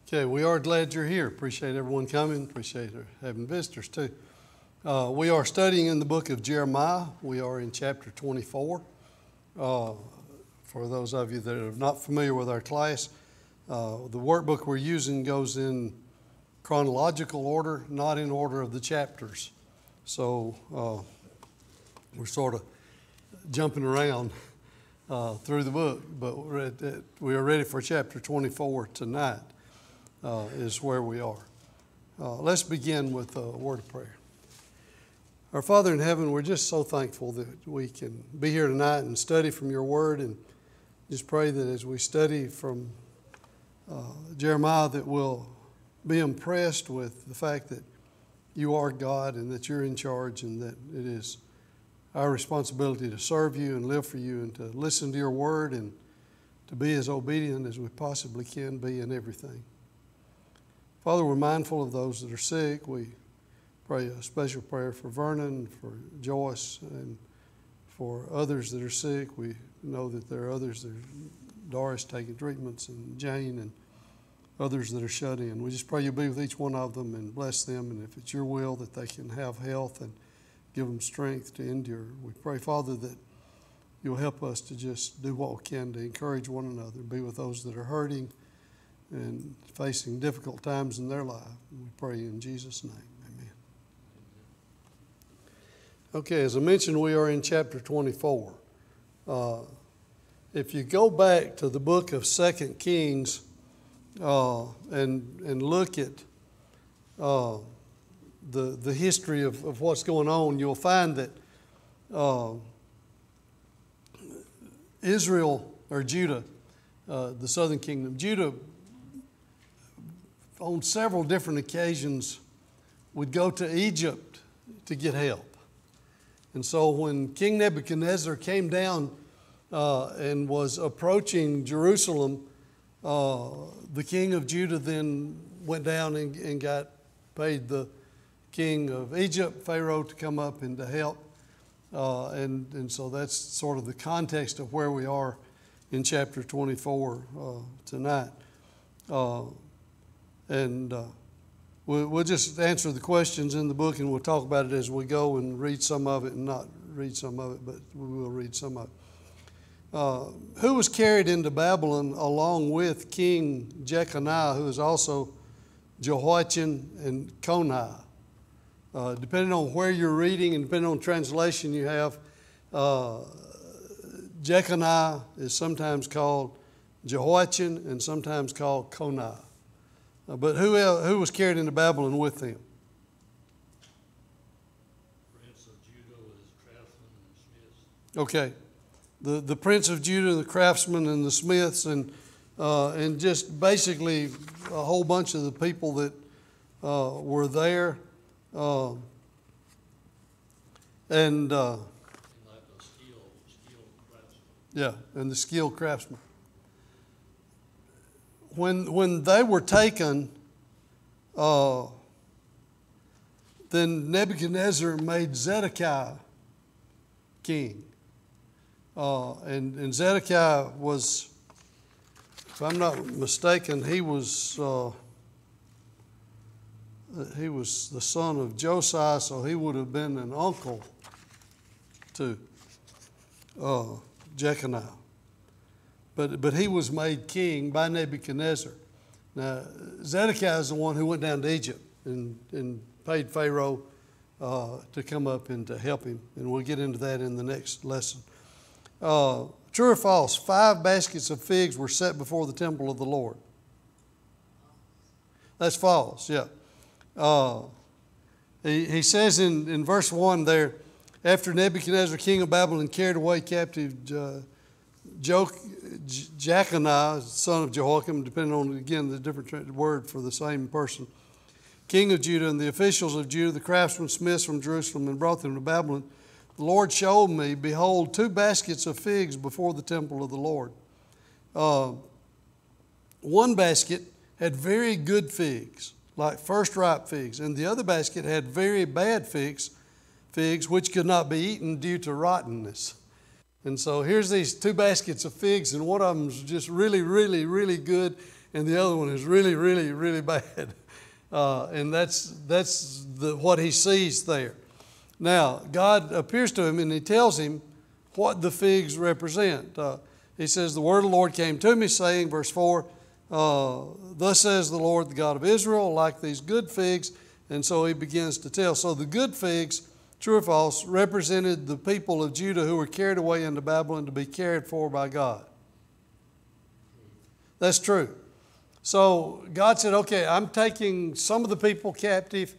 Okay, we are glad you're here. Appreciate everyone coming. Appreciate having visitors too. We are studying in the book of Jeremiah. We are in chapter 24. For those of you that are not familiar with our class, the workbook we're using goes in chronological order, not in order of the chapters. So we're sort of jumping around through the book, but we are ready for chapter 24 tonight. Is where we are. Let's begin with a word of prayer. Our Father in heaven, we're just so thankful that we can be here tonight and study from your word, and just pray that as we study from Jeremiah that we'll be impressed with the fact that you are God and that you're in charge, and that it is our responsibility to serve you and live for you and to listen to your word and to be as obedient as we possibly can be in everything. Father, we're mindful of those that are sick. We pray a special prayer for Vernon, for Joyce, and for others that are sick. We know that there are others that are Doris taking treatments, and Jane, and others that are shut in. We just pray you be with each one of them and bless them, and if it's your will that they can have health and give them strength to endure. We pray, Father, that you'll help us to just do what we can to encourage one another, be with those that are hurting and facing difficult times in their life. We pray in Jesus' name. Amen. Okay, as I mentioned, we are in chapter 24. If you go back to the book of 2 Kings and look at the history of what's going on, you'll find that Israel, or Judah, the southern kingdom, Judah on several different occasions would go to Egypt to get help. And so when King Nebuchadnezzar came down and was approaching Jerusalem, the king of Judah then went down and paid the king of Egypt, Pharaoh, to come up and to help. And so that's sort of the context of where we are in chapter 24 tonight. And we'll just answer the questions in the book, and we'll talk about it as we go and read some of it and not read some of it, but we will read some of it. Who was carried into Babylon along with King Jeconiah, who is also Jehoiachin and Coniah? Depending on where you're reading and depending on translation you have, Jeconiah is sometimes called Jehoiachin and sometimes called Coniah. But who was carried into Babylon with them? Prince of Judah with his craftsmen and smiths. Okay, the prince of Judah, the craftsmen and the smiths, and just basically a whole bunch of the people that were there, And like a skilled craftsman. yeah, and the skilled craftsmen. When they were taken, then Nebuchadnezzar made Zedekiah king. And Zedekiah was, if I'm not mistaken, he was the son of Josiah, so he would have been an uncle to Jeconiah. But he was made king by Nebuchadnezzar. Now, Zedekiah is the one who went down to Egypt and paid Pharaoh to come up and to help him. And we'll get into that in the next lesson. True or false, 5 baskets of figs were set before the temple of the Lord. That's false, yeah. He says in verse 1 there, after Nebuchadnezzar, king of Babylon, carried away captive Jeconiah, son of Jehoiakim, depending on, again, the different word for the same person, king of Judah, and the officials of Judah, the craftsmen, smiths from Jerusalem, and brought them to Babylon. The Lord showed me, behold, 2 baskets of figs before the temple of the Lord. One basket had very good figs, like first ripe figs, and the other basket had very bad figs, which could not be eaten due to rottenness. And so here's these 2 baskets of figs, and one of them's just really, really, really good, and the other one is really, really, really bad. And that's what he sees there. Now, God appears to him and he tells him what the figs represent. He says, the word of the Lord came to me saying, verse 4, thus says the Lord, the God of Israel, like these good figs. And so he begins to tell. So the good figs, true or false, represented the people of Judah who were carried away into Babylon to be cared for by God. That's true. So God said, okay, I'm taking some of the people captive,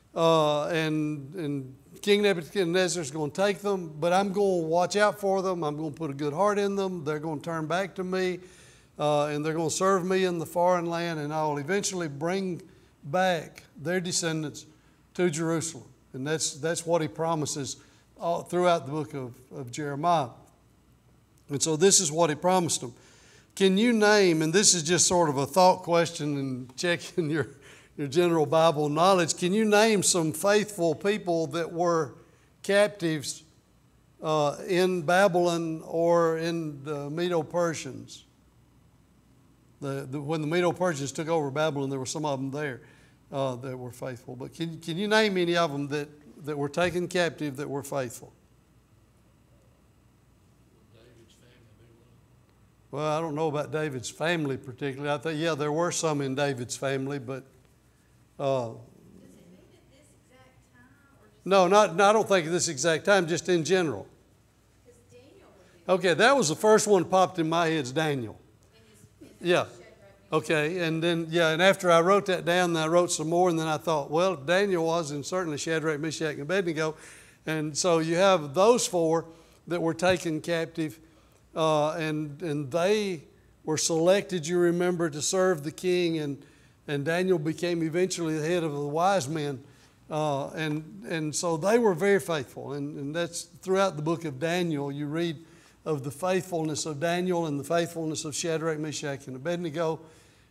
and King Nebuchadnezzar is going to take them, but I'm going to watch out for them. I'm going to put a good heart in them. They're going to turn back to me, and they're going to serve me in the foreign land, and I will eventually bring back their descendants to Jerusalem. And that's what he promises all throughout the book of Jeremiah. And so this is what he promised them. Can you name, and this is just sort of a thought question and checking your general Bible knowledge, can you name some faithful people that were captives in Babylon or in the Medo-Persians? When the Medo-Persians took over Babylon, there were some of them there that were faithful. But can you name any of them that were taken captive that were faithful? David's family, Well, I don't know about David's family particularly. I think, yeah, there were some in David's family, but Does it mean at this exact time, or just no, I don't think at this exact time, just in general. because Daniel would be Okay, that was the first one popped in my head, is Daniel. in his Yeah. Shadrach, Okay, and then, yeah, and after I wrote that down, then I wrote some more, and then I thought, well, Daniel was, and certainly Shadrach, Meshach, and Abednego. And so you have those four that were taken captive, and they were selected, you remember, to serve the king, and Daniel became eventually the head of the wise men. And so they were very faithful, and that's throughout the book of Daniel. You read of the faithfulness of Daniel and the faithfulness of Shadrach, Meshach, and Abednego.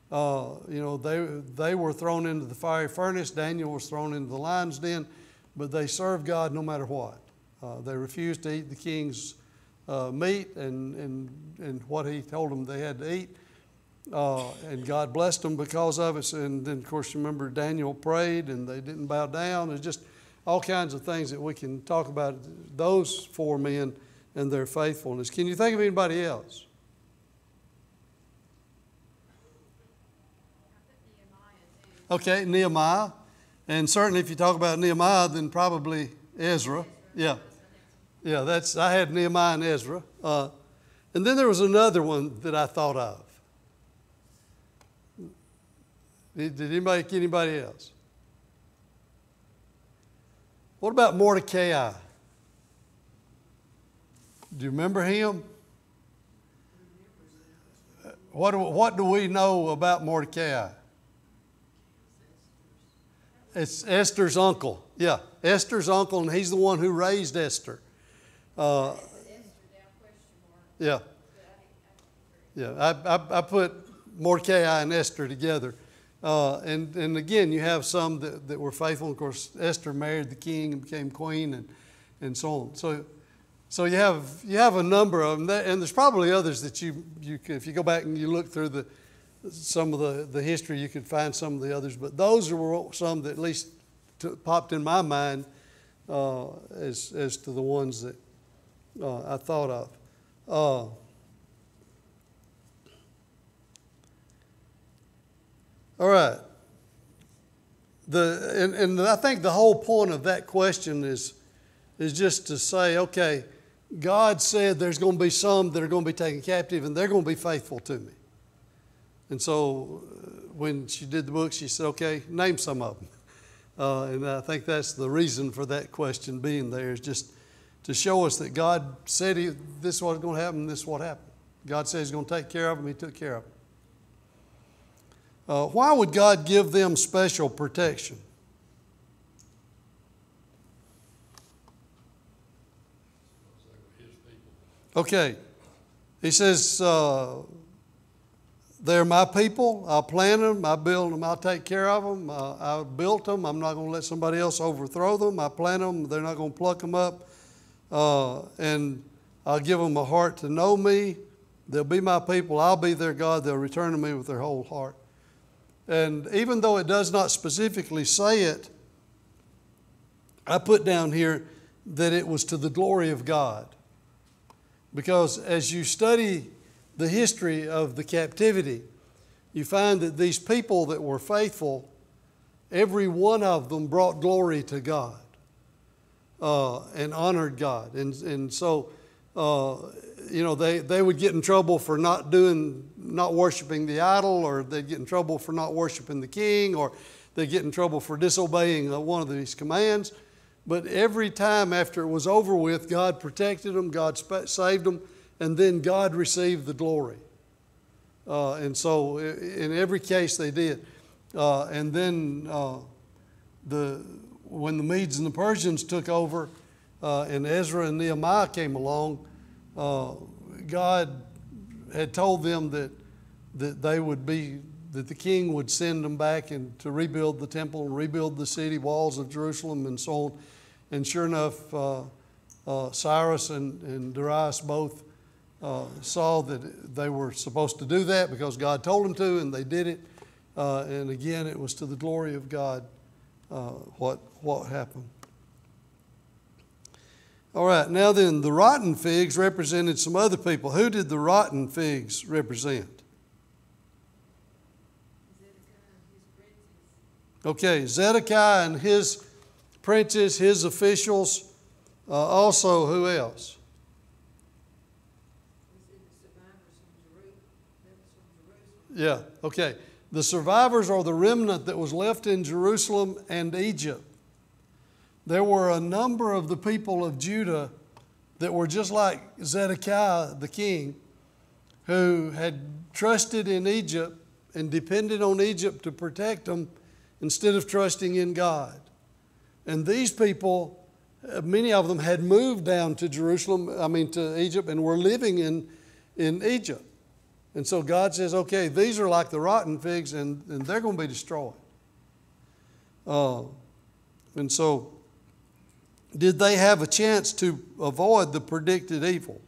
They were thrown into the fiery furnace. Daniel was thrown into the lion's den, but they served God no matter what. They refused to eat the king's meat and what he told them they had to eat. And God blessed them because of it. And then, of course, you remember Daniel prayed and they didn't bow down. There's just all kinds of things that we can talk about those four men and their faithfulness. Can you think of anybody else? I put Nehemiah too. Okay, Nehemiah. And certainly if you talk about Nehemiah, then probably Ezra. Yeah. Yeah, I had Nehemiah and Ezra. And then there was another one that I thought of. Did anybody else? What about Mordecai? Do you remember him? What do we know about Mordecai? It's Esther's uncle. Yeah, Esther's uncle, and he's the one who raised Esther. Esther down question mark. Yeah. Yeah, I put Mordecai and Esther together. And again, you have some that were faithful. Of course, Esther married the king and became queen and so on. So you have a number of them, and there's probably others that you if you go back and you look through some of the history, you could find some of the others. But those were some that at least popped in my mind as to the ones that I thought of. All right. And I think the whole point of that question is just to say, okay, God said there's going to be some that are going to be taken captive, and they're going to be faithful to me. And so when she did the book, she said, okay, name some of them. And I think that's the reason for that question being there, is just to show us that God said this is what's going to happen, this is what happened. God said he's going to take care of them, he took care of them. Why would God give them special protection? Okay. He says, they're my people. I'll plant them. I build them. I'll take care of them. I built them. I'm not going to let somebody else overthrow them. I plant them. They're not going to pluck them up. And I'll give them a heart to know me. They'll be my people. I'll be their God. They'll return to me with their whole heart. And even though it does not specifically say it, I put down here that it was to the glory of God. Because as you study the history of the captivity, you find that these people that were faithful, every one of them brought glory to God and honored God. And so, they would get in trouble for not worshiping the idol, or they'd get in trouble for not worshiping the king, or they'd get in trouble for disobeying one of these commands. But every time after it was over with, God protected them, God saved them, and then God received the glory. And so in every case they did. And then when the Medes and the Persians took over and Ezra and Nehemiah came along, God had told them that the king would send them back and to rebuild the temple and rebuild the city walls of Jerusalem and so on. And sure enough, Cyrus and Darius both saw that they were supposed to do that because God told them to, and they did it. And again, it was to the glory of God what happened. All right, now then, the rotten figs represented some other people. Who did the rotten figs represent? Okay, Zedekiah and his princes, his officials. Also, who else? Yeah, okay. The survivors are the remnant that was left in Jerusalem and Egypt. There were a number of the people of Judah that were just like Zedekiah the king, who had trusted in Egypt and depended on Egypt to protect them instead of trusting in God. And these people, many of them had moved down to to Egypt, and were living in Egypt. And so God says, okay, these are like the rotten figs, and they're going to be destroyed. And so, did they have a chance to avoid the predicted evil?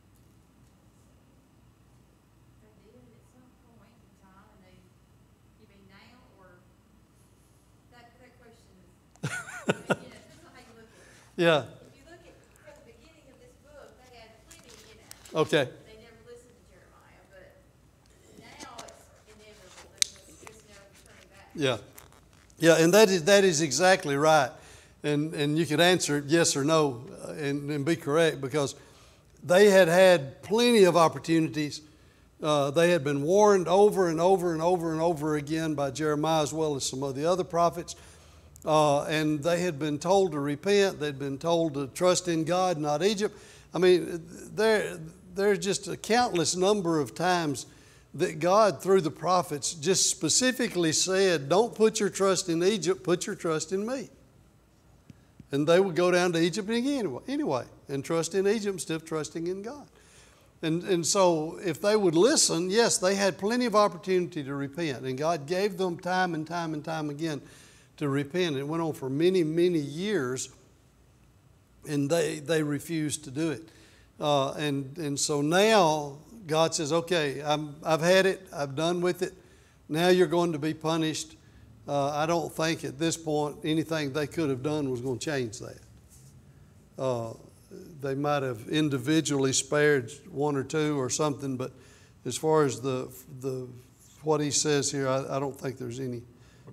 They did at some point in time, and you mean now, or that question is, depends on how you look at it. Yeah. If you look at from the beginning of this book, they had plenty, Okay. They never listened to Jeremiah, but now it's inevitable. There's no turning back. Yeah. Yeah, and that is exactly right. And you could answer it yes or no and be correct, because they had plenty of opportunities. They had been warned over and over and over and over again by Jeremiah, as well as some of the other prophets. And they had been told to repent. They'd been told to trust in God, not Egypt. I mean, there's just a countless number of times that God, through the prophets, just specifically said, don't put your trust in Egypt, put your trust in me. And they would go down to Egypt anyway and trust in Egypt instead of trusting in God. And so if they would listen, yes, they had plenty of opportunity to repent. And God gave them time and time and time again to repent. It went on for many, many years, and they refused to do it. And so now God says, okay, I've had it. I've done with it. Now you're going to be punished. I don't think at this point anything they could have done was going to change that. They might have individually spared one or two or something, but as far as the what he says here, I don't think there's any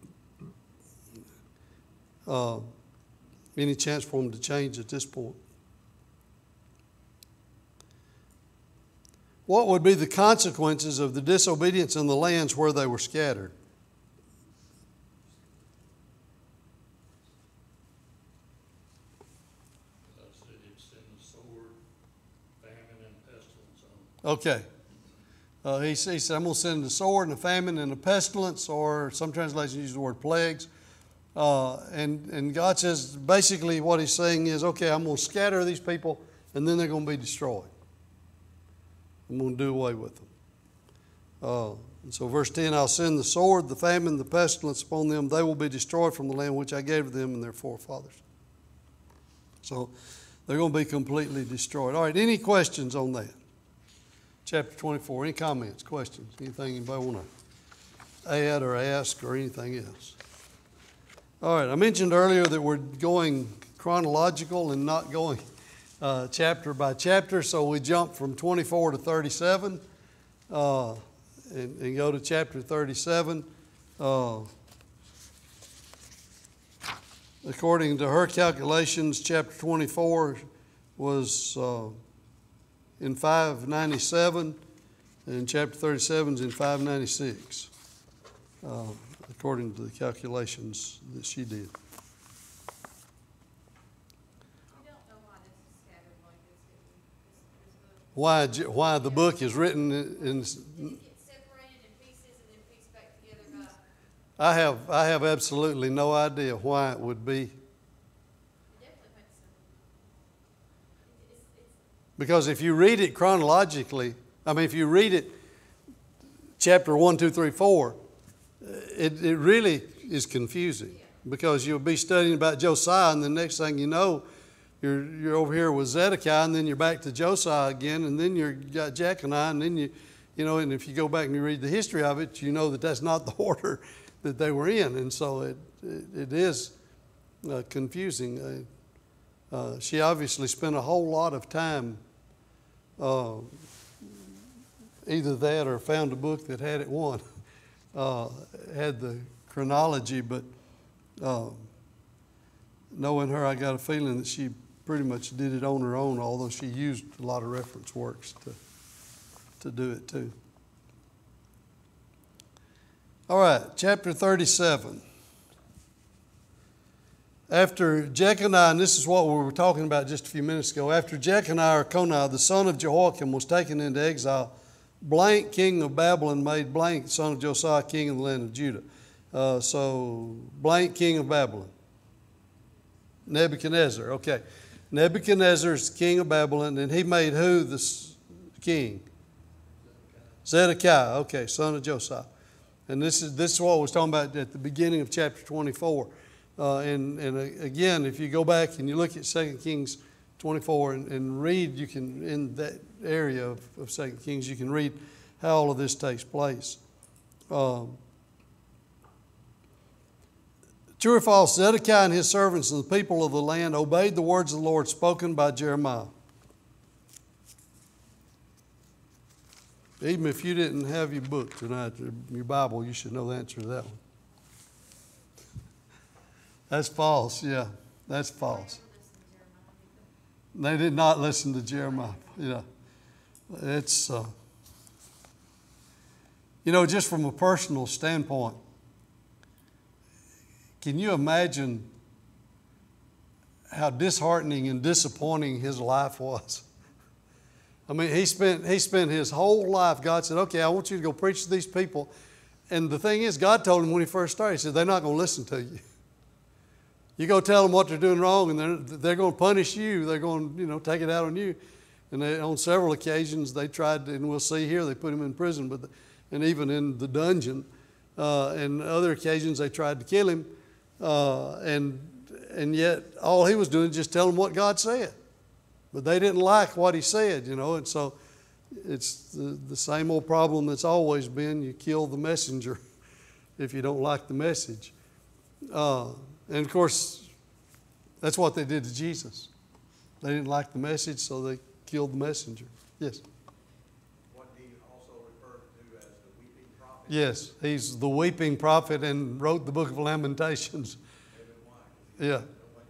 chance for them to change at this point. What would be the consequences of the disobedience in the lands where they were scattered? Okay. He said, I'm going to send a sword and a famine and a pestilence, or some translations use the word plagues. And God says, basically what he's saying is, okay, I'm going to scatter these people, and then they're going to be destroyed. I'm going to do away with them. And so verse 10, I'll send the sword, the famine, the pestilence upon them. They will be destroyed from the land which I gave to them and their forefathers. So they're going to be completely destroyed. All right, any questions on that? chapter 24. Any comments, questions, anything anybody want to add or ask or anything else? All right, I mentioned earlier that we're going chronological and not going chapter by chapter, so we jump from 24 to 37 and go to chapter 37. According to her calculations, chapter 24 was in 597, and chapter 37 is in 596, according to the calculations that she did. We don't know why this is scattered like this, do we? This book. Why the book is written in. Did it get separated in pieces and then pieced back together by? I have absolutely no idea why it would be. It definitely makes sense. It's Because if you read it chronologically, if you read it chapter 1, 2, 3, 4, it really is confusing. Because you'll be studying about Josiah, and the next thing you know, you're over here with Zedekiah, and then you're back to Josiah again, and then you've got Jeconiah, and then and if you go back and you read the history of it, you know that that's not the order that they were in, and so it is confusing. She obviously spent a whole lot of time either that or found a book that had it one, had the chronology, but knowing her, I got a feeling that she pretty much did it on her own, although she used a lot of reference works to do it too. All right, chapter 37. After Jeconiah, and this is what we were talking about just a few minutes ago, after Jeconiah or Coniah, the son of Jehoiakim, was taken into exile, blank king of Babylon made blank son of Josiah king of the land of Judah. So blank king of Babylon. Nebuchadnezzar, okay. Nebuchadnezzar's king of Babylon, and he made who the king? Zedekiah, okay, son of Josiah. And this is what I was talking about at the beginning of chapter 24. And again, if you go back and you look at 2 Kings 24 and read, you can, in that area of 2 Kings, you can read how all of this takes place. True or false, Zedekiah and his servants and the people of the land obeyed the words of the Lord spoken by Jeremiah. Even if you didn't have your book tonight, your Bible, you should know the answer to that one. That's false, yeah, that's false. They did not listen to Jeremiah. Yeah, it's, just from a personal standpoint, can you imagine how disheartening and disappointing his life was? He spent his whole life, God said, okay, I want you to go preach to these people. And the thing is, God told him when he first started, he said, they're not going to listen to you. You go tell them what they're doing wrong, and they're going to punish you. They're going to take it out on you. And on several occasions, they tried to, and we'll see here, they put him in prison, and even in the dungeon. And other occasions, they tried to kill him. And yet, all he was doing is just telling them what God said. But they didn't like what he said, and so it's the same old problem that's always been. You kill the messenger if you don't like the message. And of course, that's what they did to Jesus. They didn't like the message, so they killed the messenger. Yes? What he also referred to as the weeping prophet. Yes, he's the weeping prophet and wrote the book of Lamentations. Yeah.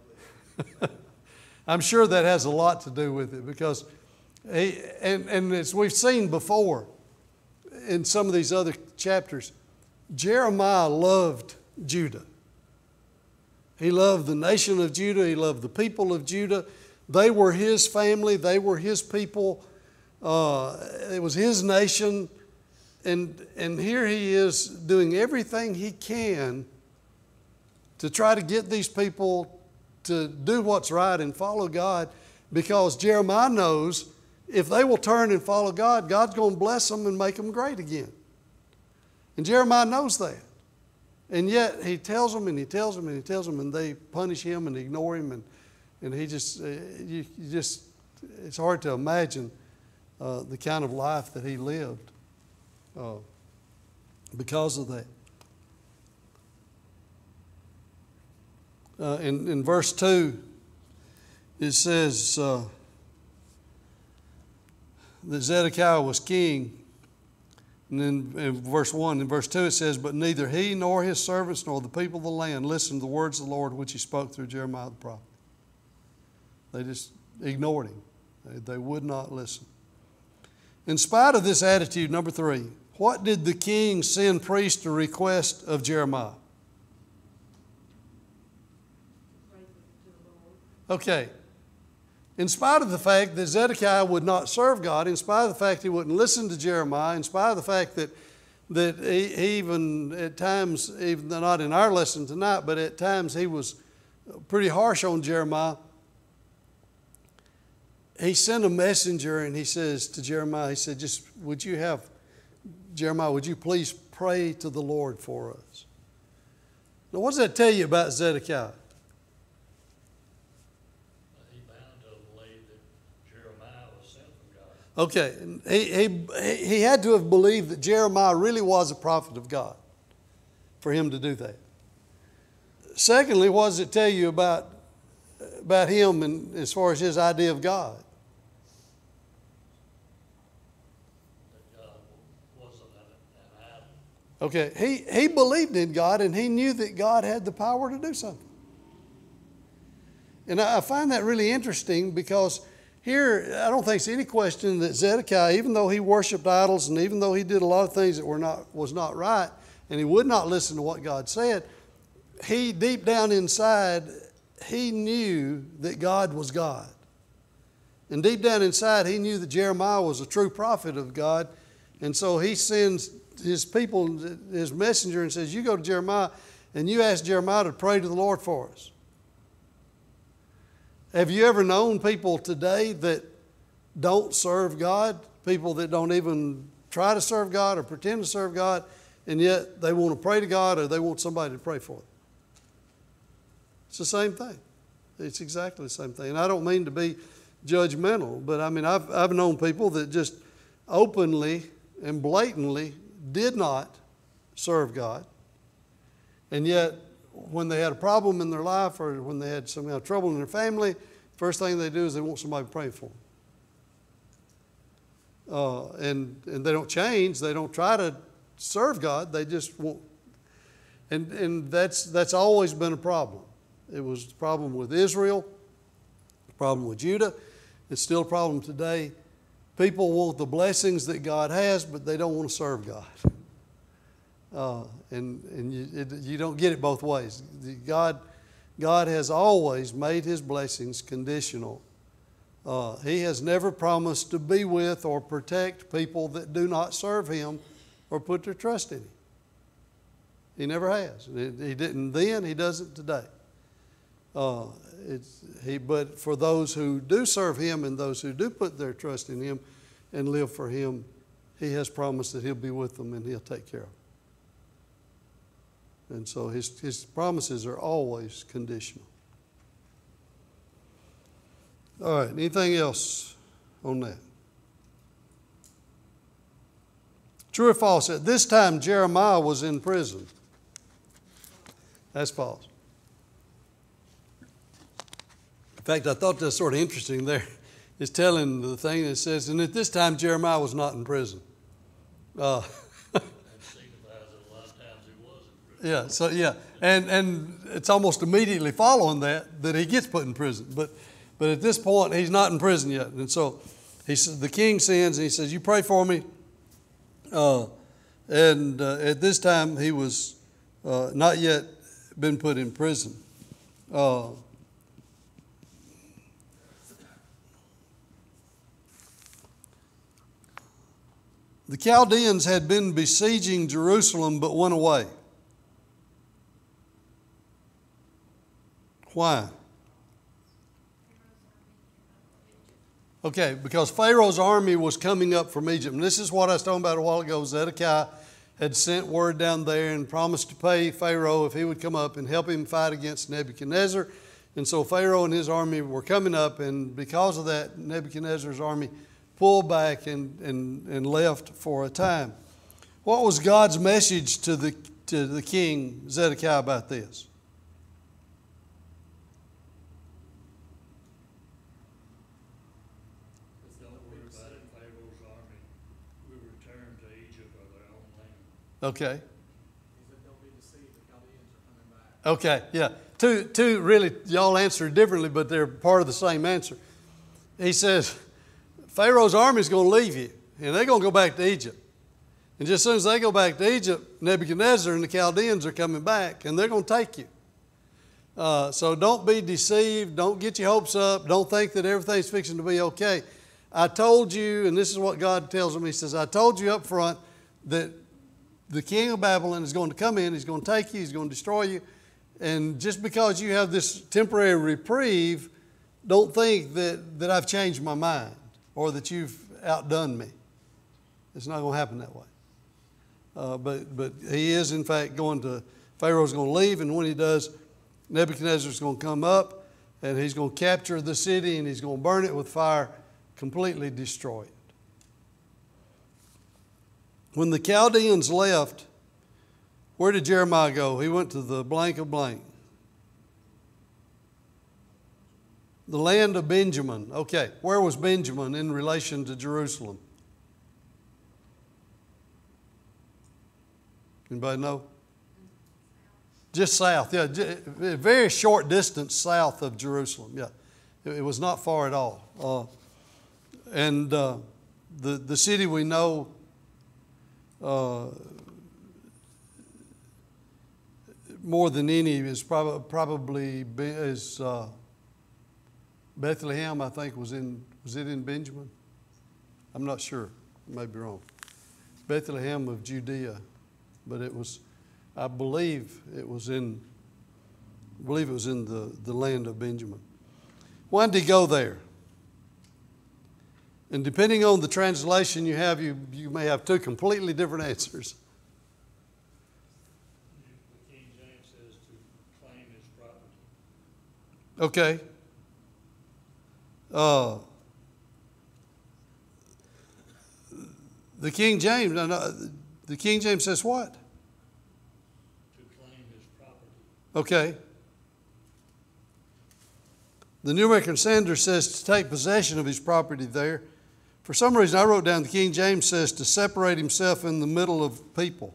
I'm sure that has a lot to do with it because and as we've seen before in some of these other chapters, Jeremiah loved Judah. He loved the nation of Judah. He loved the people of Judah. They were his family. They were his people. It was his nation. And here he is doing everything he can to try to get these people to do what's right and follow God, because Jeremiah knows if they will turn and follow God, God's going to bless them and make them great again. And Jeremiah knows that. And yet he tells them and he tells them and he tells them, and they punish him and ignore him, and he just, it's hard to imagine the kind of life that he lived because of that. In verse 2, it says that Zedekiah was king. And then in verse 1, in verse 2 it says, but neither he nor his servants nor the people of the land listened to the words of the Lord which he spoke through Jeremiah the prophet. They just ignored him. They would not listen. In spite of this attitude, number 3, what did the king send priests to request of Jeremiah? Okay. In spite of the fact that Zedekiah would not serve God, in spite of the fact he wouldn't listen to Jeremiah, in spite of the fact that he even at times, even not in our lesson tonight, but at times he was pretty harsh on Jeremiah, he sent a messenger and he says to Jeremiah, he said, Jeremiah, would you please pray to the Lord for us? Now, what does that tell you about Zedekiah? He bound to believe that Jeremiah was sent from God. Okay, he had to have believed that Jeremiah really was a prophet of God for him to do that. Secondly, what does it tell you about him and as far as his idea of God? That God wasn't an idol. Okay, he believed in God and he knew that God had the power to do something. And I find that really interesting because here, I don't think it's any question that Zedekiah, even though he worshiped idols and even though he did a lot of things that was not right, and he would not listen to what God said, he deep down inside, he knew that God was God. And deep down inside, he knew that Jeremiah was a true prophet of God. And so he sends his people, his messenger, and says, you go to Jeremiah and you ask Jeremiah to pray to the Lord for us. Have you ever known people today that don't serve God? People that don't even try to serve God or pretend to serve God, and yet they want to pray to God or they want somebody to pray for them. It's the same thing. It's exactly the same thing. And I don't mean to be judgmental, but I mean, I've known people that just openly and blatantly did not serve God, and yet when they had a problem in their life or when they had some kind of trouble in their family, first thing they do is they want somebody to pray for them. And they don't change. They don't try to serve God. They just want. And that's always been a problem. It was a problem with Israel, a problem with Judah. It's still a problem today. People want the blessings that God has, but they don't want to serve God. And you don't get it both ways. God has always made His blessings conditional. He has never promised to be with or protect people that do not serve Him or put their trust in Him. He never has. He didn't then, He doesn't today. But for those who do serve Him and those who do put their trust in Him and live for Him, He has promised that He'll be with them and He'll take care of them. And so His promises are always conditional. All right, anything else on that? True or false? At this time, Jeremiah was in prison. That's false. In fact, I thought that's sort of interesting there. It's telling the thing that says, and at this time, Jeremiah was not in prison. Yeah, so yeah, and it's almost immediately following that he gets put in prison. But at this point, he's not in prison yet. And so the king sends and he says, you pray for me. At this time, he was not yet been put in prison. The Chaldeans had been besieging Jerusalem but went away. Why? Okay, because Pharaoh's army was coming up from Egypt. And this is what I was talking about a while ago. Zedekiah had sent word down there and promised to pay Pharaoh if he would come up and help him fight against Nebuchadnezzar. And so Pharaoh and his army were coming up, and because of that, Nebuchadnezzar's army pulled back and left for a time. What was God's message to the king Zedekiah about this? Don't worry about it, Pharaoh's army will return to Egypt or their own land. Okay. He said, don't be deceived, the Chaldeans are coming back. Okay, yeah. Two really, y'all answered differently, but they're part of the same answer. He says, Pharaoh's army is going to leave you, and they're going to go back to Egypt. And just as soon as they go back to Egypt, Nebuchadnezzar and the Chaldeans are coming back, and they're going to take you. So don't be deceived. Don't get your hopes up. Don't think that everything's fixing to be okay. I told you, and this is what God tells them. He says, I told you up front that the king of Babylon is going to come in. He's going to take you. He's going to destroy you. And just because you have this temporary reprieve, don't think that I've changed my mind or that you've outdone me. It's not going to happen that way. But he is, in fact, Pharaoh's going to leave, and when he does, Nebuchadnezzar's going to come up, and he's going to capture the city, and he's going to burn it with fire, completely destroy it. When the Chaldeans left, where did Jeremiah go? He went to the blank of blank. The land of Benjamin. Okay, where was Benjamin in relation to Jerusalem? Anybody know? Just south, yeah. A very short distance south of Jerusalem, yeah. It was not far at all. And the city we know more than any is probably Bethlehem. I think was it in Benjamin? I'm not sure. I may be wrong. Bethlehem of Judea, but it was. I believe it was in the land of Benjamin. Why did he go there? And depending on the translation you have, you may have two completely different answers. The King James says to claim his property. Okay. The King James says what? To claim his property. Okay. The New American Standard says to take possession of his property there. For some reason, I wrote down the King James says to separate himself in the middle of people.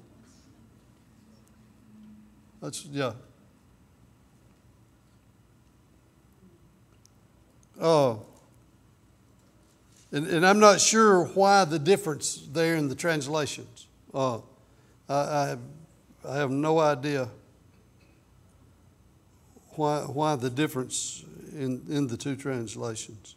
Yeah. And I'm not sure why the difference there in the translations. I have no idea why the difference in the two translations.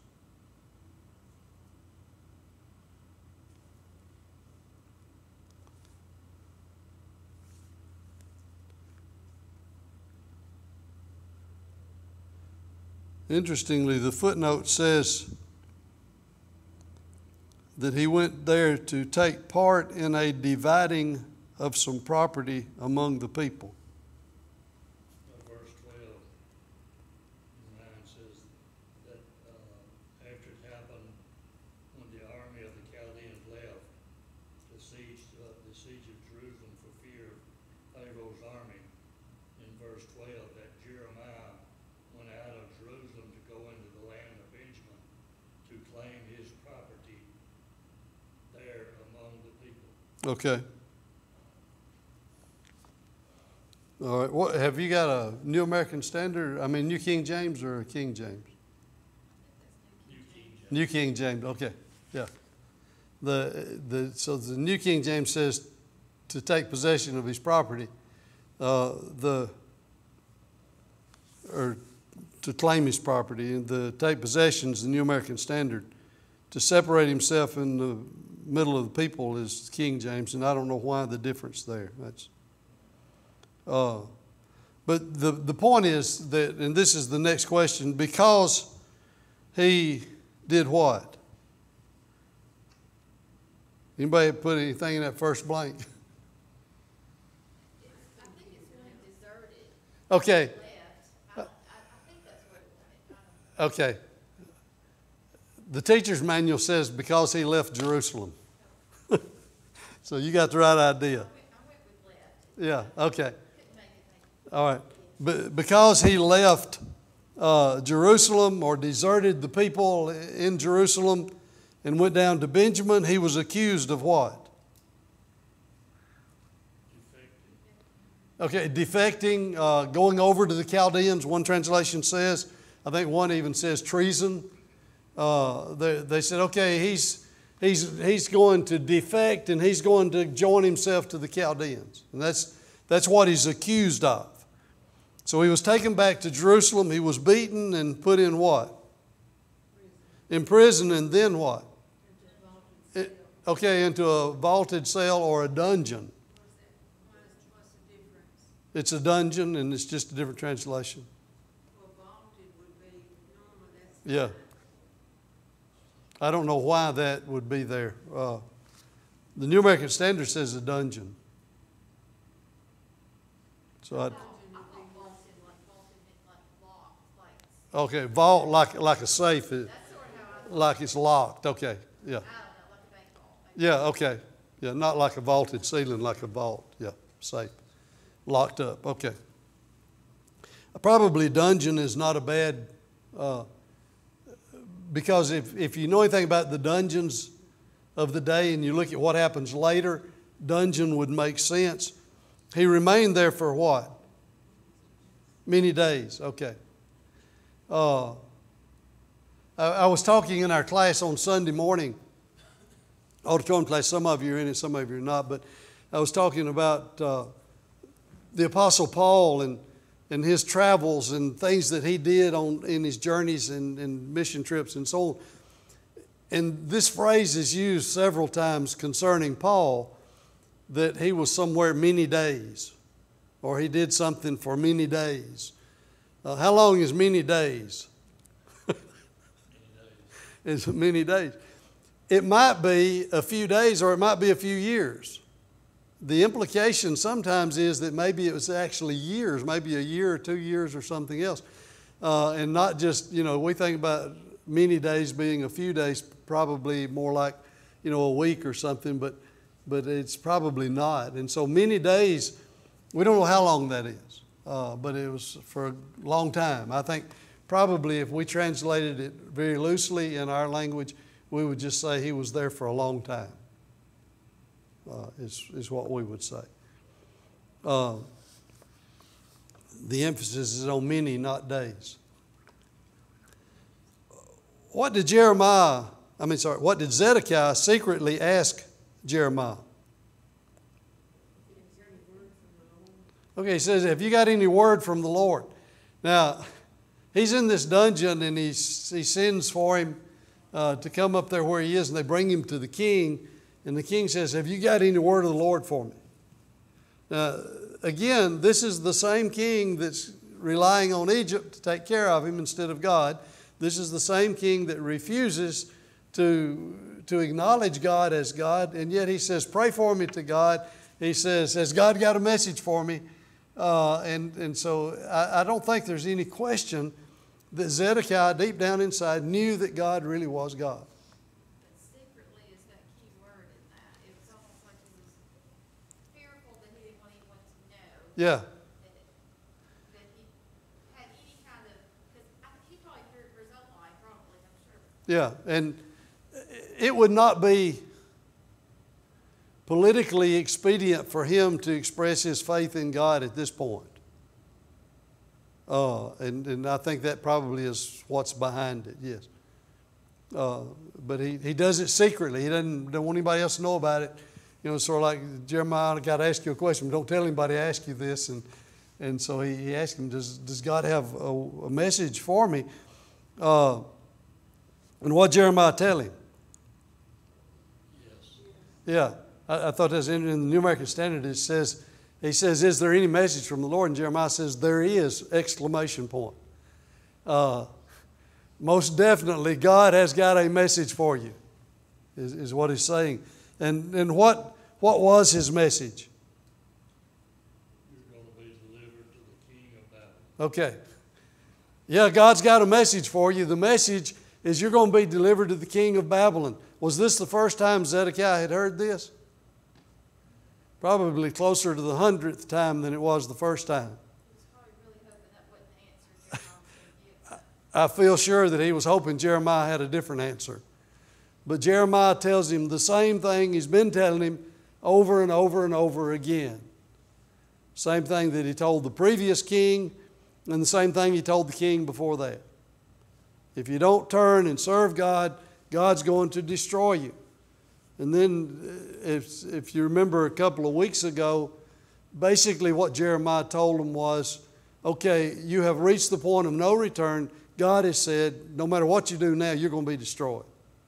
Interestingly, the footnote says that he went there to take part in a dividing of some property among the people. Verse 12, 9 says that after it happened, when the army of the Chaldeans left, the siege of Jerusalem for fear of Pharaoh's army, in verse 12, that Jeremiah went out of Jerusalem to go into the land of Benjamin to claim his property there among the people. Okay. All right. What have you got, a New American Standard? I mean, New King James or a King James? New King James. New King James. Okay. Yeah. So the New King James says to take possession of his property, or to claim his property, and the take possession is the New American Standard. To separate himself in the middle of the people is King James, and I don't know why the difference there. But the point is that, and this is the next question, because he did what? Anybody put anything in that first blank? I think it's when it deserted, Okay. left. I think that's what it was. Okay. The teacher's manual says because he left Jerusalem. So you got the right idea. I went with left. Yeah, okay. Couldn't make it. All right. Because he left Jerusalem or deserted the people in Jerusalem and went down to Benjamin, he was accused of what? Okay, defecting, going over to the Chaldeans, one translation says. I think one even says treason. They said, okay, he's going to defect and he's going to join himself to the Chaldeans. And that's what he's accused of. So he was taken back to Jerusalem. He was beaten and put in what? In prison, and then what? Into a vaulted cell or a dungeon. What's the difference? It's a dungeon, and it's just a different translation. Well, vaulted would be normal, that's. Yeah. I don't know why that would be there. The New American Standard says a dungeon. So I thought vaulted like locked, like. okay, vault like a safe, That's sort of how I. like it's locked. Okay, yeah. I don't know, like a bank vault. Yeah, okay. Yeah, not like a vaulted ceiling, like a vault. Yeah, safe. Locked up. Okay. Probably dungeon is not a bad, because if you know anything about the dungeons of the day and you look at what happens later, dungeon would make sense. He remained there for what? Many days. Okay. I was talking in our class on Sunday morning, auditorium class. Some of you are in it, some of you are not. But I was talking about the Apostle Paul and his travels and things that he did in his journeys and mission trips and so on. And this phrase is used several times concerning Paul, that he was somewhere many days, or he did something for many days. How long is many days? It's many days. It might be a few days or it might be a few years. The implication sometimes is that maybe it was actually years, maybe a year or 2 years or something else. And not just, we think about many days being a few days, probably more like, a week or something, but it's probably not. And so many days, we don't know how long that is, but it was for a long time. I think probably if we translated it very loosely in our language, we would just say he was there for a long time, is what we would say. The emphasis is on many, not days. What did Zedekiah secretly ask Jeremiah? Okay, he says, have you got any word from the Lord? Now, he's in this dungeon and he sends for him to come up there where he is, and they bring him to the king, and the king says, have you got any word of the Lord for me? Now, again, this is the same king that's relying on Egypt to take care of him instead of God. This is the same king that refuses to acknowledge God as God, and yet he says, pray for me to God. He says, has God got a message for me? And so I don't think there's any question that Zedekiah, deep down inside, knew that God really was God. But secretly is that key word in that. It was almost like he was fearful that he didn't want anyone to know. Yeah. That he had any kind of, because I think he probably feared for his own life, probably, I'm sure. Yeah, and it would not be politically expedient for him to express his faith in God at this point. And I think that probably is what's behind it, yes. But he does it secretly. He don't want anybody else to know about it. Sort of like Jeremiah, I got to ask you a question. Don't tell anybody I ask you this. And so he asked him, does God have a message for me? And what Jeremiah tell him? Yes. Yeah, I thought that's in the New American Standard. He says, is there any message from the Lord? And Jeremiah says, there is, exclamation point. Most definitely, God has got a message for you, is what he's saying. And what was his message? You're going to be delivered to the king of Babylon. Okay. Yeah, God's got a message for you. The message is you're going to be delivered to the king of Babylon. Was this the first time Zedekiah had heard this? Probably closer to the 100th time than it was the first time. He was probably really hoping that wasn't the answer Jeremiah was going to give. I feel sure that he was hoping Jeremiah had a different answer. But Jeremiah tells him the same thing he's been telling him over and over and over again. Same thing that he told the previous king, and the same thing he told the king before that. If you don't turn and serve God, God's going to destroy you. And then, if you remember a couple of weeks ago, basically what Jeremiah told him was, okay, you have reached the point of no return. God has said, no matter what you do now, you're going to be destroyed.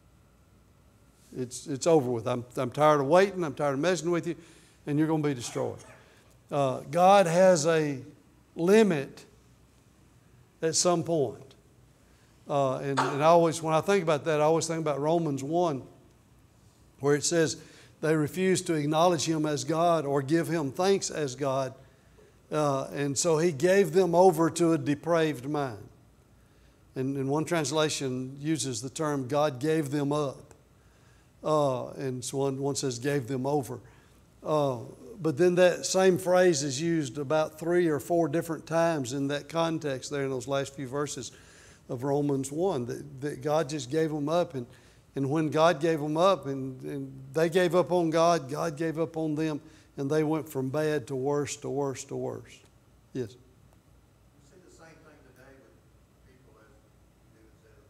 It's over with. I'm tired of waiting. I'm tired of messing with you, and you're going to be destroyed. God has a limit at some point. And I always, when I think about that, I always think about Romans 1, where it says they refused to acknowledge Him as God or give Him thanks as God. And so He gave them over to a depraved mind. And one translation uses the term, God gave them up. And so one says, gave them over. But then that same phrase is used about 3 or 4 different times in that context there in those last few verses of Romans 1, that God just gave them up. And when God gave them up and they gave up on God, God gave up on them, and they went from bad to worse to worse to worse. Yes? We see the same thing today with people as you do said.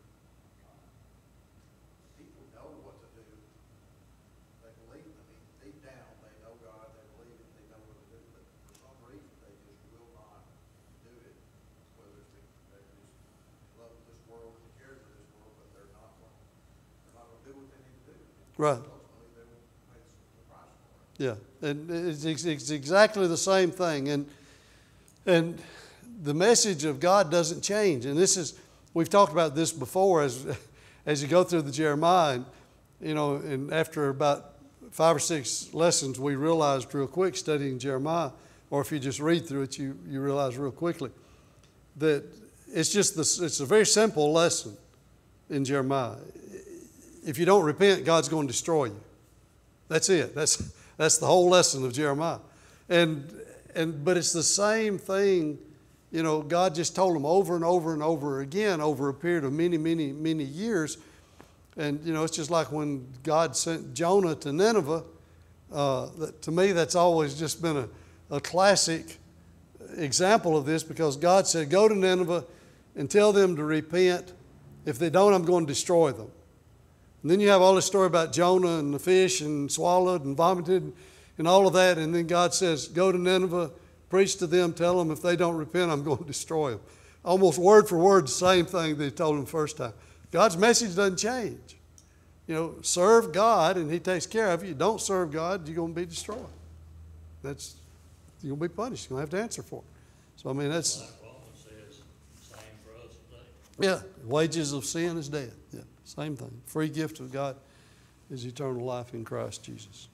People know what to do. They believe in Him. Deep down, they know God, they believe Him, they know what to do. But for some reason, they just will not do it. Whether it's they just love this world and the cares of this world, but they're not going to do what they need to do. Right. Ultimately, they will pay the price for it. Yeah, and it's exactly the same thing. And the message of God doesn't change. And this is, we've talked about this before as you go through the Jeremiah. And, you know, and after about 5 or 6 lessons, we realized real quick studying Jeremiah, or if you just read through it, you realize real quickly that it's just this, it's a very simple lesson in Jeremiah. If you don't repent, God's going to destroy you. That's it. That's the whole lesson of Jeremiah. But it's the same thing, you know, God just told them over and over and over again over a period of many, many, many years. And, you know, it's just like when God sent Jonah to Nineveh. To me, that's always just been a classic example of this, because God said, go to Nineveh and tell them to repent. If they don't, I'm going to destroy them. And then you have all this story about Jonah and the fish and swallowed and vomited and all of that. And then God says, go to Nineveh, preach to them, tell them if they don't repent, I'm going to destroy them. Almost word for word, the same thing they told them the first time. God's message doesn't change. You know, serve God and He takes care of you. Don't serve God, you're going to be destroyed. You're going to be punished. You're going to have to answer for it. So, I mean, that's... Like Romans says, same for us today. Yeah, wages of sin is death. Yeah, same thing. Free gift of God is eternal life in Christ Jesus.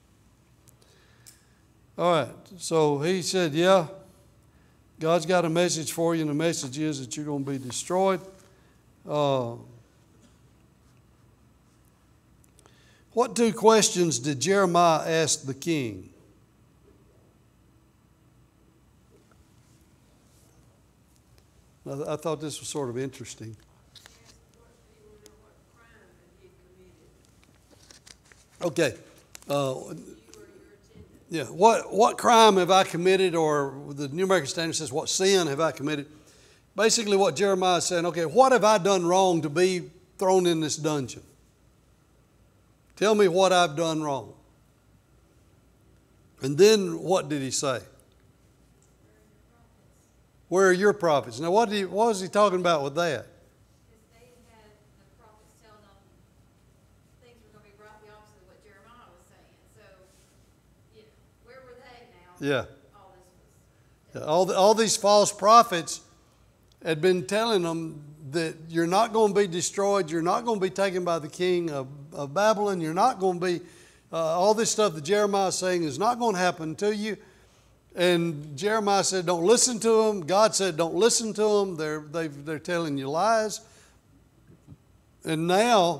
All right, so he said, yeah, God's got a message for you, and the message is that you're going to be destroyed. What 2 questions did Jeremiah ask the king? I thought this was sort of interesting. Okay. Yeah. What crime have I committed, or the New American Standard says, what sin have I committed? Basically what Jeremiah is saying, okay, what have I done wrong to be thrown in this dungeon? Tell me what I've done wrong. And then what did he say? Where are your prophets? Now what was he talking about with that? Because they had the prophets telling them things were going to be right the opposite of what Jeremiah was saying. So, you know, where were they now? Yeah. All this was. All these false prophets had been telling them that you're not going to be destroyed, you're not going to be taken by the king of Babylon, you're not going to be, all this stuff that Jeremiah is saying is not going to happen to you. And Jeremiah said, don't listen to them. God said, don't listen to them. They're telling you lies. And now,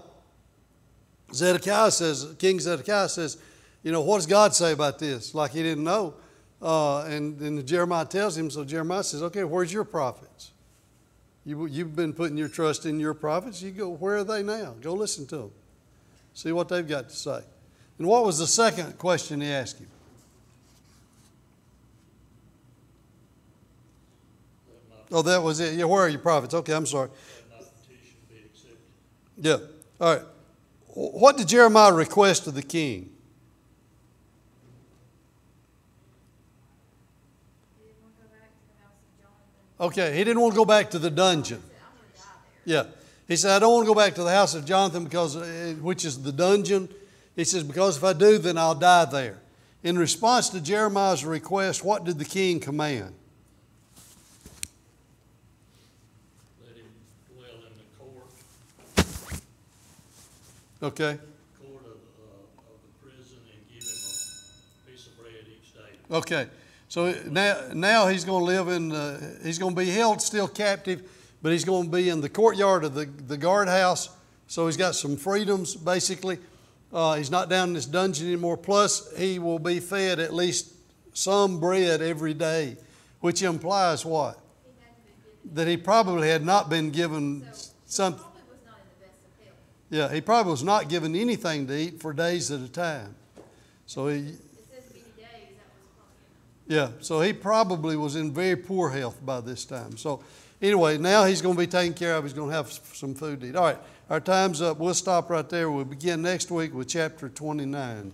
King Zedekiah says, what does God say about this? Like he didn't know. And then Jeremiah tells him, so Jeremiah says, okay, where's your prophets? You've been putting your trust in your prophets. You go, where are they now? Go listen to them. See what they've got to say. And what was the second question he asked him? Oh, that was it. Yeah, where are your prophets? Okay, I'm sorry. That my petition be accepted. Yeah. All right. What did Jeremiah request of the king? He didn't want to go back to the house of Jonathan. Okay, he didn't want to go back to the dungeon. He said, I'm going to die there. Yeah. He said, I don't want to go back to the house of Jonathan which is the dungeon. He says, because if I do, then I'll die there. In response to Jeremiah's request, what did the king command? Let him dwell in the court Okay. of the prison, and give him a piece of bread each day. Okay. So now he's going to live he's going to be held still captive, but he's going to be in the courtyard of the guardhouse. So he's got some freedoms, basically. He's not down in this dungeon anymore. Plus, he will be fed at least some bread every day, which implies what? He hadn't been given. That he probably had not been given So something. probably was not in the best of health. Yeah, he probably was not given anything to eat for days at a time. So It says many days, that was probably. yeah, so he probably was in very poor health by this time. So anyway, now he's going to be taken care of. He's going to have some food to eat. All right, our time's up. We'll stop right there. We'll begin next week with chapter 29.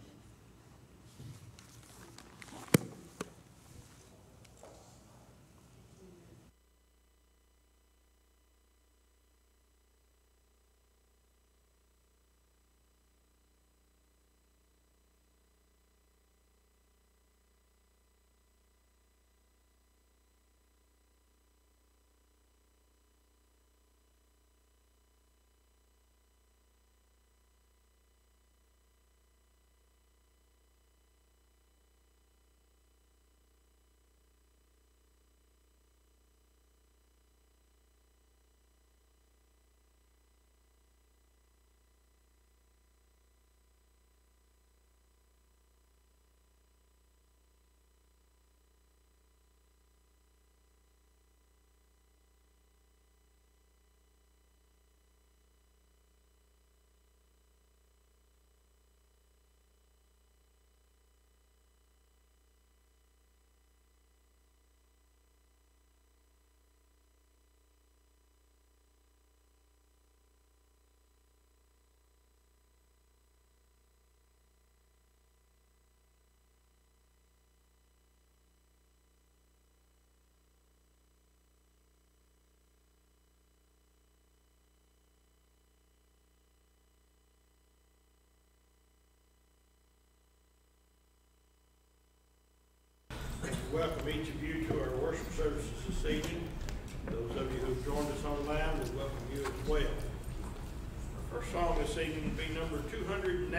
Welcome each of you to our worship services this evening. Those of you who've joined us online, we welcome you as well. Our first song this evening will be number 209.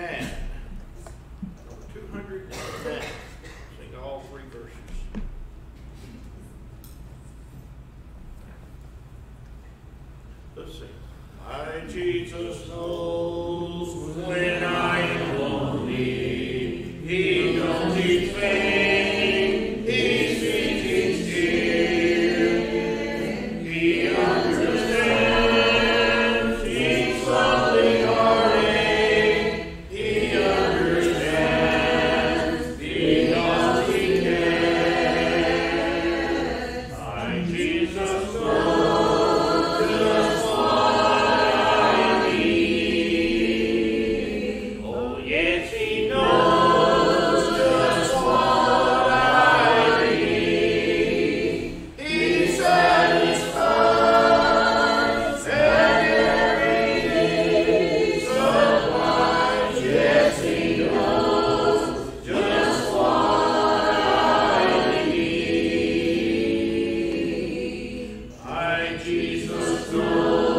Number 209. Sing all three verses. Let's sing. My Jesus knows when I am lonely. He knows each pain. Jesus, go.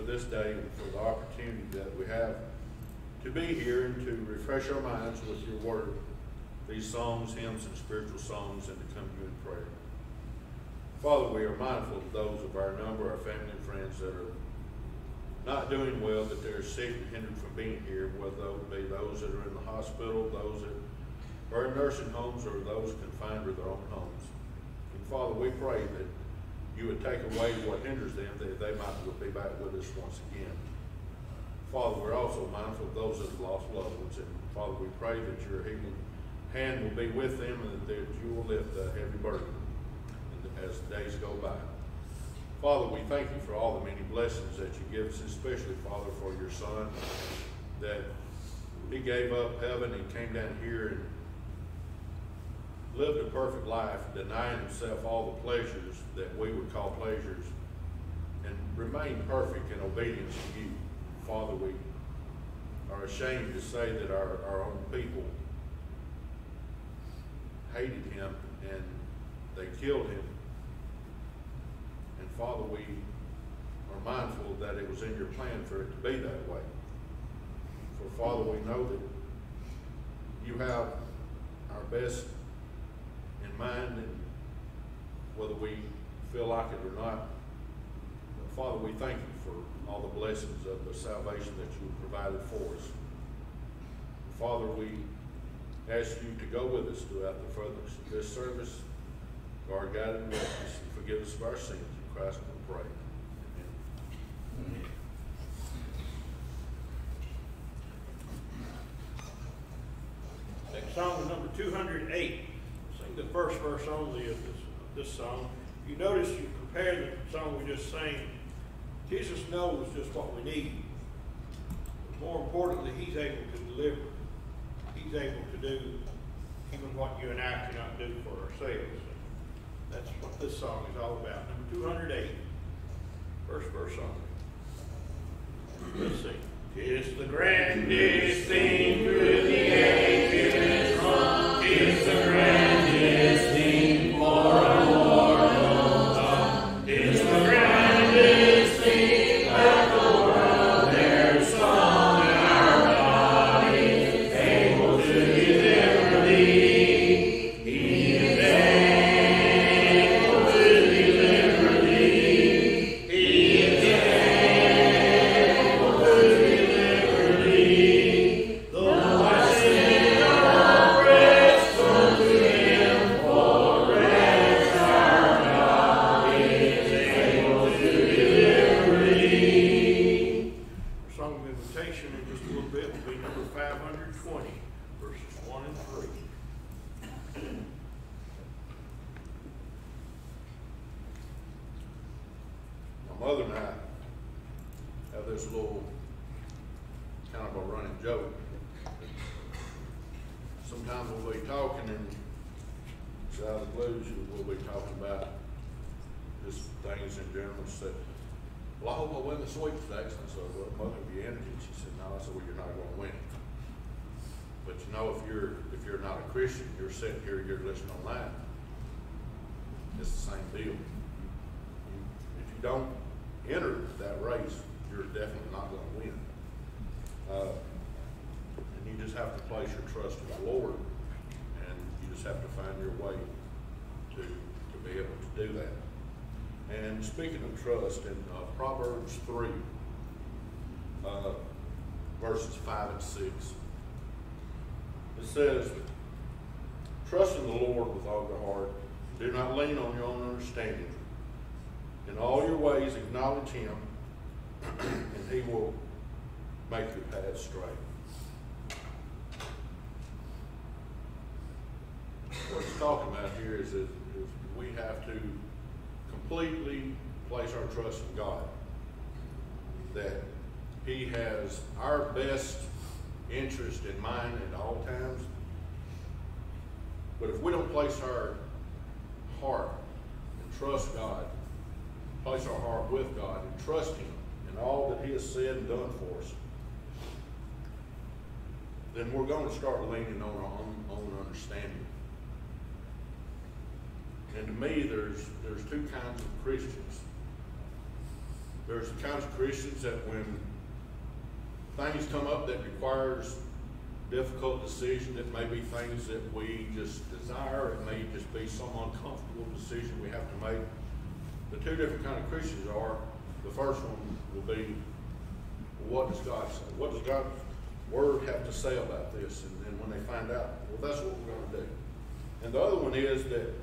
for this day and for the opportunity that we have to be here and to refresh our minds with your word, these songs, hymns, and spiritual songs, and to come to you in prayer. Father, we are mindful of those of our number, our family and friends that are not doing well, that they're sick and hindered from being here, whether it be those that are in the hospital, those that are in nursing homes, or those confined to their own homes. And Father, we pray that you would take away what hinders them, that they might be back with us once again. Father, we're also mindful of those that have lost loved ones, and Father, we pray that your healing hand will be with them and that you will lift the heavy burden as the days go by. Father, we thank you for all the many blessings that you give us, especially, Father, for your Son, that he gave up heaven and came down here and lived a perfect life, denying himself all the pleasures that we would call pleasures, and remained perfect in obedience to you. Father, we are ashamed to say that our own people hated him and they killed him. And Father, we are mindful that it was in your plan for it to be that way. For Father, we know that you have our best in mind, and whether we feel like it or not. But Father, we thank you for all the blessings of the salvation that you provided for us. Father, we ask you to go with us throughout the furtherance of this service. Guard, guide, and direct us, and forgive us of our sins. In Christ we pray. Amen. Next song is number 208. Sing the first verse only of this song. You notice you compared the song we just sang. Jesus knows just what we need. But more importantly, he's able to deliver. He's able to do even what you and I cannot do for ourselves. That's what this song is all about. Number 208, first verse only. Let's sing. 'Tis the grandest thing for the ages run. 'Tis the grandest thing for a mortal done. 'Tis the grandest thing that the world e'er saw. Our bodies able to deliver thee. He is able to deliver thee. He is able to deliver thee. Though I sin or rest unto him, for rest our God is able to deliver thee. Our song of invitation in just a little bit will be number 520, verses 1 and 3. My mother and I have this little kind of a running joke. Sometimes we'll be talking and it's out of the blues, we'll be talking about just things in general. She said, well, I hope I win the sweepstakes. And I said, well, Mother, have you entered it? She said, no. I said, well, you're not going to win. But you know, if you're not a Christian, you're sitting here, you're listening online. It's the same deal. If you don't enter that race, you're definitely not going to win. And you just have to place your trust in the Lord, and you just have to find your way to be able to do that. And speaking of trust, in Proverbs 3, verses 5 and 6, it says, trust in the Lord with all your heart. Do not lean on your own understanding. In all your ways acknowledge him, and he will make your path straight. What it's talking about here is that we have to completely place our trust in God. That he has our best interest in mind at all times. But if we don't place our heart and trust God, place our heart with God and trust him in all that he has said and done for us, then we're going to start leaning on our own understanding. And to me, there's two kinds of Christians. There's the kinds of Christians that when things come up that requires difficult decision, it may be things that we just desire, it may just be some uncomfortable decision we have to make. The two different kind of Christians are, the first one will be, what does God say? What does God's Word have to say about this? And then when they find out, well, that's what we're going to do. And the other one is that,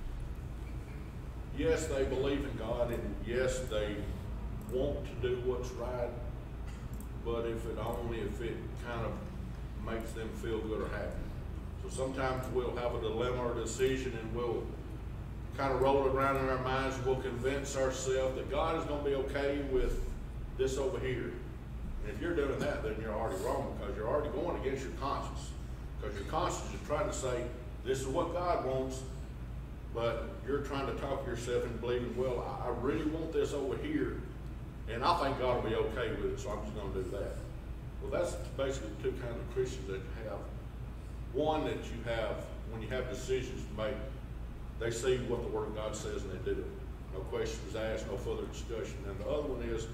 yes, they believe in God, and yes, they want to do what's right, but if it kind of makes them feel good or happy. So sometimes we'll have a dilemma or decision, and we'll kind of roll it around in our minds. We'll convince ourselves that God is going to be okay with this over here. And if you're doing that, then you're already wrong, because you're already going against your conscience. Because your conscience is trying to say, this is what God wants, but you're trying to talk yourself into believing, well, I really want this over here, and I think God will be okay with it, so I'm just going to do that. Well, that's basically the two kinds of Christians that you have. One that you have, when you have decisions to make, they see what the Word of God says and they do it. No questions asked, no further discussion. And the other one is,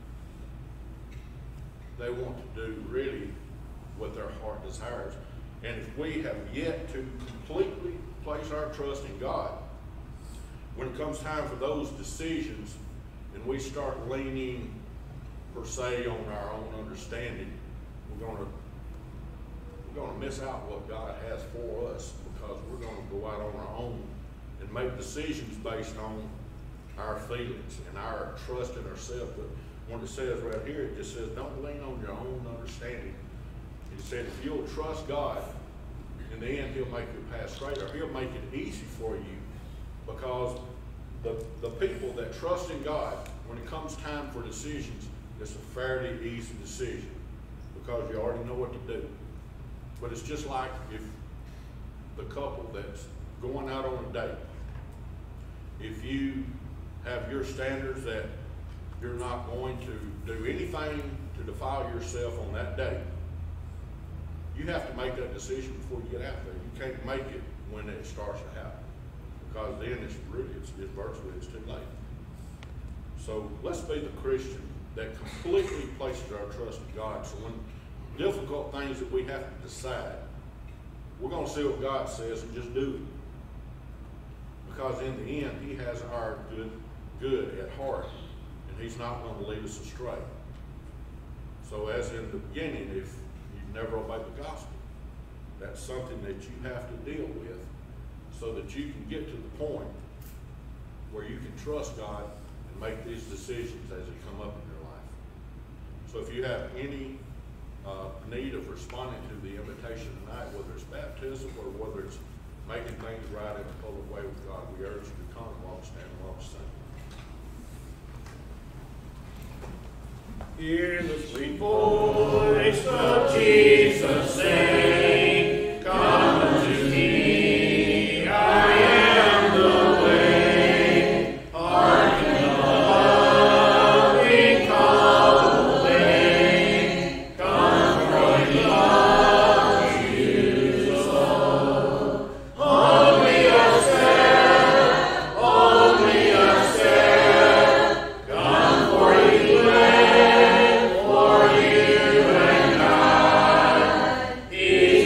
they want to do really what their heart desires. And if we have yet to completely place our trust in God, when it comes time for those decisions and we start leaning per se on our own understanding, we're going to miss out what God has for us, because we're going to go out on our own and make decisions based on our feelings and our trust in ourselves. But when it says right here, it just says, don't lean on your own understanding. He said, if you'll trust God, in the end, He'll make your path straight, or He'll make it easy for you. Because the people that trust in God, when it comes time for decisions, it's a fairly easy decision, because you already know what to do. But it's just like if the couple that's going out on a date, if you have your standards that you're not going to do anything to defile yourself on that date, you have to make that decision before you get out there. You can't make it when it starts to happen, because then it's virtually too late. So let's be the Christian that completely places our trust in God. So when difficult things that we have to decide, we're going to see what God says and just do it. Because in the end, He has our good at heart, and He's not going to lead us astray. So as in the beginning, if you've never obeyed the gospel, that's something that you have to deal with, so that you can get to the point where you can trust God and make these decisions as they come up in your life. So if you have any need of responding to the invitation tonight, whether it's baptism or whether it's making things right in a public way with God, we urge you to come while we stand while we sing. Hear the sweet voice of Jesus saying, come to me, I am the way. Hearken the loving call obey. Come for He loves you so. Only a step, only a step. Come for He will. For you and I, He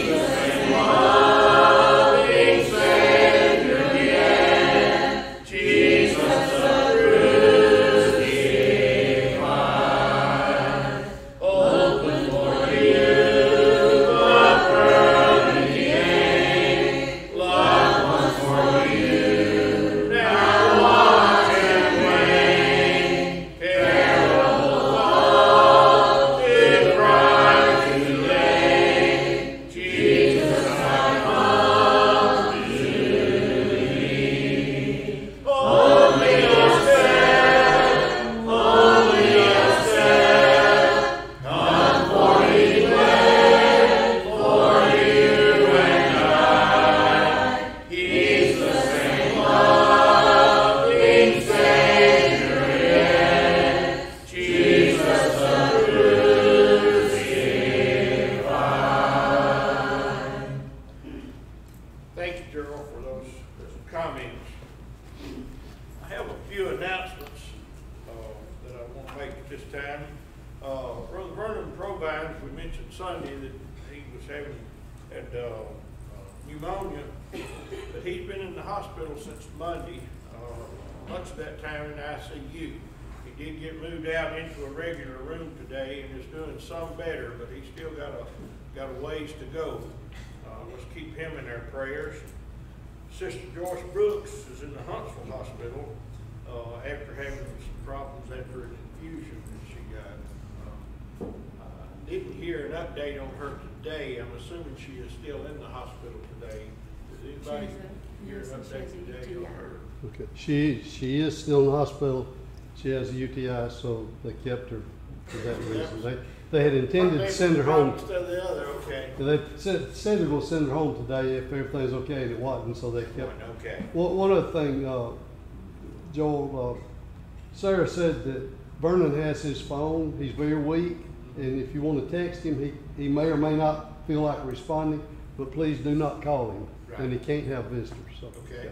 Vernon Provines, we mentioned Sunday that he was had pneumonia, but he's been in the hospital since Monday, much of that time in ICU. He did get moved out into a regular room today and is doing some better, but he's still got a ways to go. Let's keep him in our prayers. Sister Joyce Brooks is in the Huntsville Hospital after having some problems after an infusion that she got. Didn't hear an update on her today. I'm assuming she is still in the hospital today. Does anybody hear an update today on her? Okay, she is still in the hospital. She has a UTI, so they kept her for that reason. They had intended to send her home. Instead of the other, okay. They said they will send her home today if everything's okay, and it wasn't, so they kept. Okay. One other thing, Joel, Sarah said that Vernon has his phone. He's very weak, and if you want to text him, he may or may not feel like responding, but please do not call him. Right. And he can't have visitors. So. Okay.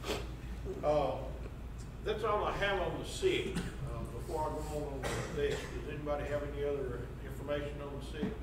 That's all I have on the sick. Before I go on this, does anybody have any other information on the sick?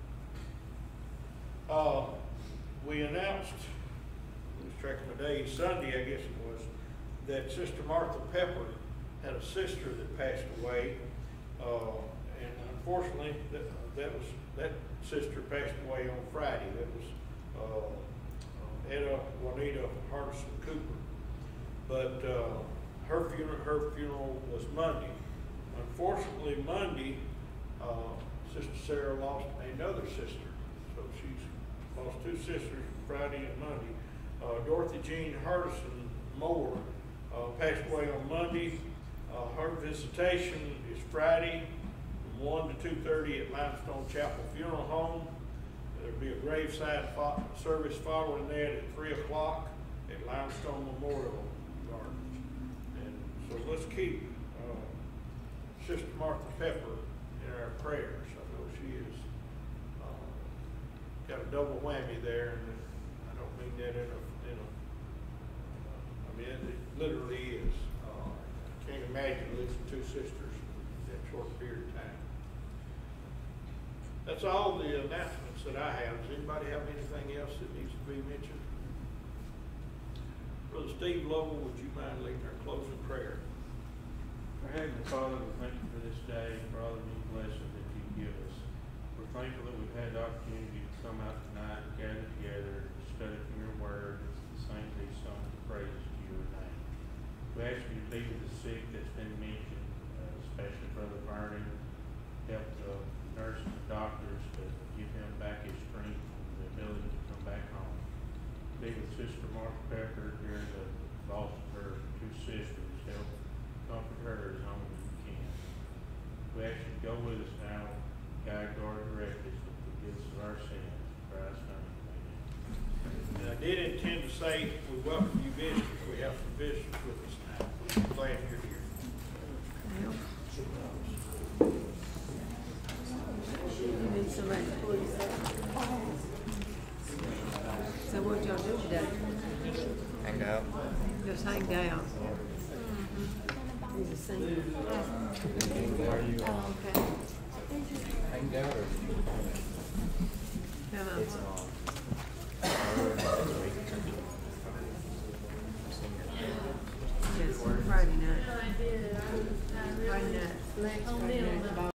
We announced, lose track of my days, Sunday I guess it was, that Sister Martha Pepper had a sister that passed away, and unfortunately that sister passed away on Friday. That was Etta Juanita Hardison Cooper. But her funeral was Monday. Unfortunately, Monday, Sister Sarah lost another sister. So she's lost two sisters, Friday and Monday. Dorothy Jean Hardison Moore passed away on Monday. Her visitation is Friday from 1 to 2:30 at Limestone Chapel Funeral Home. There'll be a graveside service following that at 3 o'clock at Limestone Memorial Gardens. And so let's keep Sister Martha Pepper in our prayers. I know she is got a double whammy there, and I don't mean that in a I mean it literally is. I can't imagine losing two sisters in that short period of time. That's all the announcements that I have. Does anybody have anything else that needs to be mentioned? Brother Steve Lovell, would you mind leading our closing prayer? Our Heavenly Father, we thank you for this day and for all the many blessings that you give us. We're thankful that we've had the opportunity to come out tonight and gather together to study from your word and to sing these songs of praise to your name. We ask you to be with the sick that's been mentioned, especially Brother Vernon. Help the nurses and doctors to give him back his strength and the ability to come back home. Be with Sister Martha Pepper during the loss of her two sisters. Help comfort her as only you can. We ask you to go with us now, guide, guard, and direct us, and forgive us of our sins. In Christ's name, amen. And I did intend to say we welcome you visitors. We have some visitors with us now. We're glad you're here. So what y'all do today? Hang out. Just hang down. He's a singer. Are you Oh, okay. hang down or? Come on. It's on. Yes, Friday night. Friday night. Friday night.